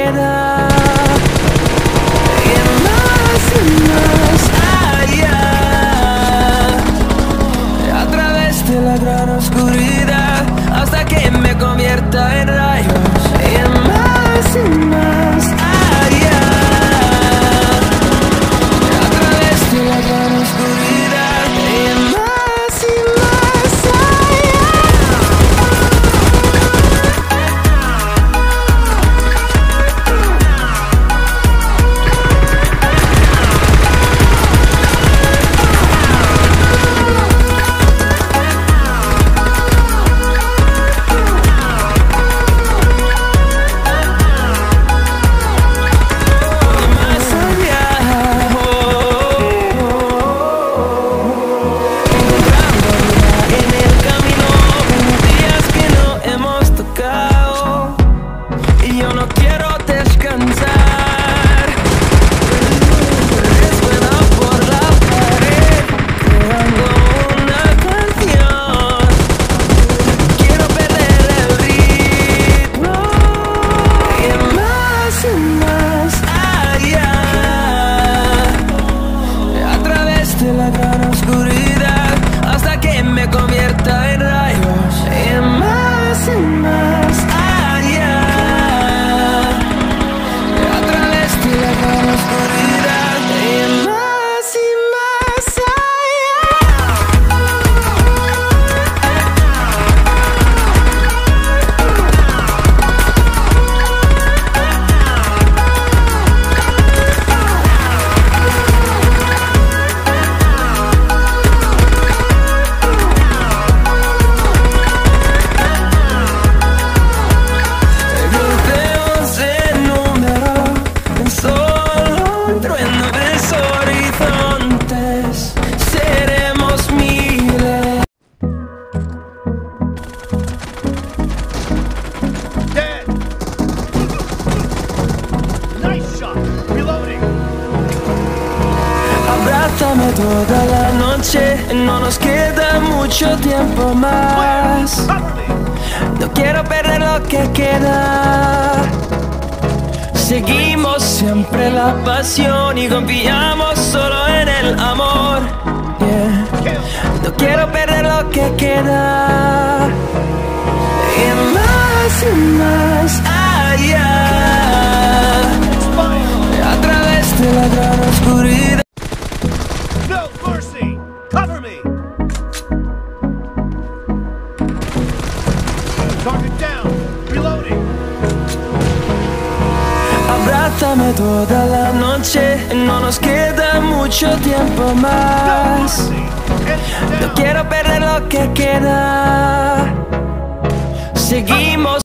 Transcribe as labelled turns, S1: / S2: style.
S1: queda. Y más allá, a través de la gran oscuridad, hasta que me convierta en rayos. Y más allá, a través de la gran oscuridad. Y más allá. Abrázame toda la noche, no nos queda mucho tiempo más. No quiero perder lo que queda. Seguimos siempre la pasión y confiamos solo en el amor. Yeah. No quiero perder lo que queda. Y más allá, a través de la gran oscuridad.
S2: No mercy! Cover me! Target down! Reloading!
S1: Abrázame toda la noche, no nos queda mucho tiempo más. No quiero perder lo que queda. Seguimos.